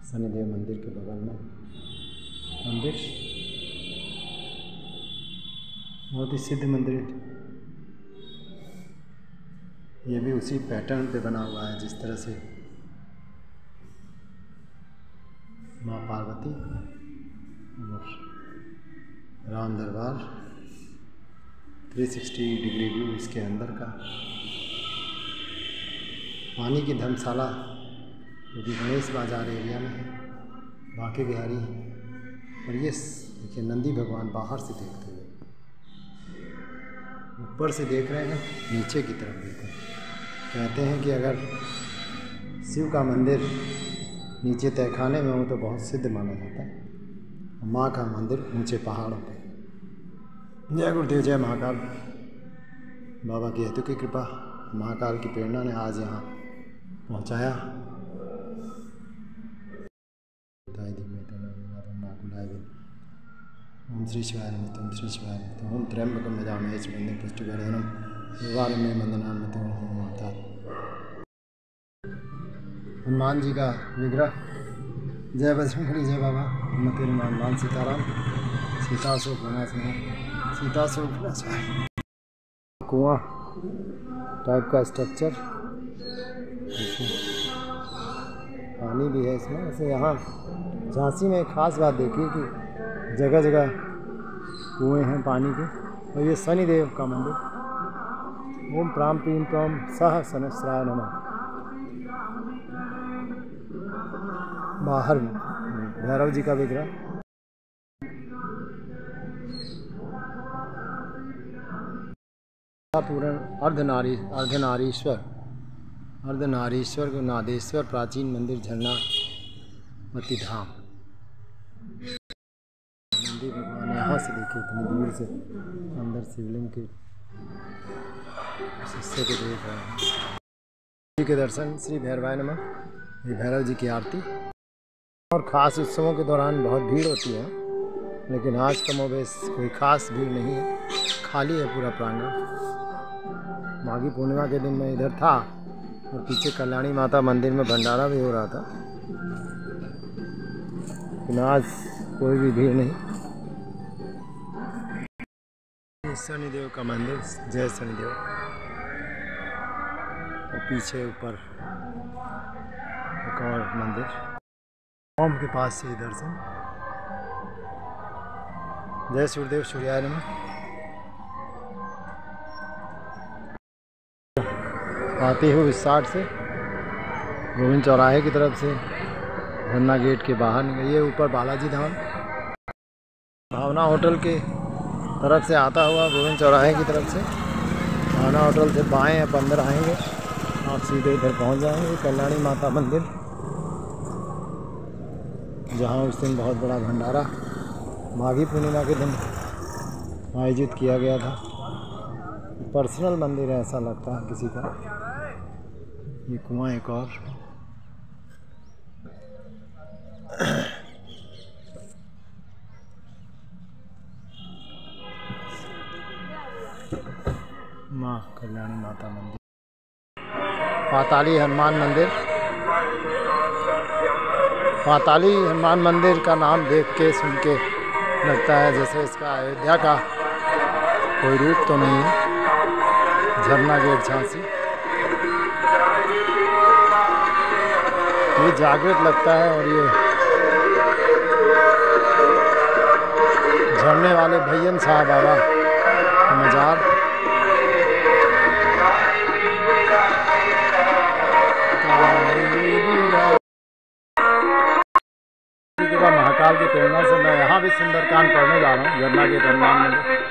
शनिदेव मंदिर के बगल में मंदिर, बहुत ही सिद्ध मंदिर। ये भी उसी पैटर्न पे बना हुआ है जिस तरह से माँ पार्वती और राम दरबार। 360 डिग्री व्यू इसके अंदर का। पानी की धर्मशाला जो कि गणेश बाजार एरिया में है, बांके बिहारी। और ये देखिए नंदी भगवान बाहर से देखते हुए, ऊपर से देख रहे हैं, नीचे की तरफ देखें। कहते हैं कि अगर शिव का मंदिर नीचे तहखाने में हो तो बहुत सिद्ध माना जाता है। माँ का मंदिर ऊंचे पहाड़ों पे। जय गुरुदेव, जय महाकाल। बाबा की हेतु की कृपा, महाकाल की प्रेरणा ने आज यहाँ पहुँचाया। ओम श्री शिवाय नमः। ओम श्री शिवाय नमः। ओम त्र्यंबकम यजामहे सुगंधिं पुष्टिवर्धनम उर्वारुकमिव बन्धनान् ओम माता। हनुमान जी का विग्रह। जय बजरंगबली, जय बाबा मते हनुमान सीताराम। सीता शोक विनाश में, सीता शोक विनाश। कुआं टाइप का स्ट्रक्चर, पानी भी है इसमें। वैसे यहाँ झांसी में एक खास बात देखिए कि जगह जगह कुएँ हैं पानी के। और ये शनिदेव का मंदिर। ओम प्राम प्रीम प्रम सह सहस्राय नमः। बाहर भैरव जी का विग्रह। पूर्ण अर्धनारीश्वर को नादेश्वर प्राचीन मंदिर झरना पति धाम। मंदिर भगवान यहाँ से देखिए इतनी दूर से अंदर शिवलिंग के हिस्से को देख रहे हैं। जी के दर्शन। श्री भैरवाय नमः। ये भैरव जी की आरती। और ख़ास उत्सवों के दौरान बहुत भीड़ होती है, लेकिन आज कमोबेश कोई ख़ास भीड़ नहीं है, खाली है पूरा प्रांगण। माघी पूर्णिमा के दिन मैं इधर था और पीछे कल्याणी माता मंदिर में भंडारा भी हो रहा था, लेकिन आज कोई भी भीड़ नहीं। शनिदेव का मंदिर। जय शनिदेव। और पीछे ऊपर एक और मंदिर, ओम के पास से दर्शन। जय सूर्यदेव, सूर्याय नमः। आते हुए इस साइड से गोविंद चौराहे की तरफ से झरना गेट के बाहर निकले। ये ऊपर बालाजी धाम भावना होटल के तरफ से आता हुआ गोविंद चौराहे की तरफ से भावना होटल से बाएं आप अंदर आएंगे, आप सीधे इधर पहुंच जाएंगे कल्याणी माता मंदिर, जहां उस दिन बहुत बड़ा भंडारा माघी पूर्णिमा के दिन आयोजित किया गया था। पर्सनल मंदिर है ऐसा लगता है किसी का। ये कुआं एक और। माँ कल्याणी माता मंदिर। पाताली हनुमान मंदिर। पाताली हनुमान मंदिर का नाम देख के सुन के लगता है जैसे इसका अयोध्या का कोई रूप तो नहीं है। झरना गेट झांसी। ये जागृत लगता है। और ये झरने वाले भैयन साहब बाबा का मजार। महाकाल की प्रेरणा से मैं यहाँ भी सुंदरकांड पढ़ने जा रहा हूँ। झरना गेट हनुमान मंदिर।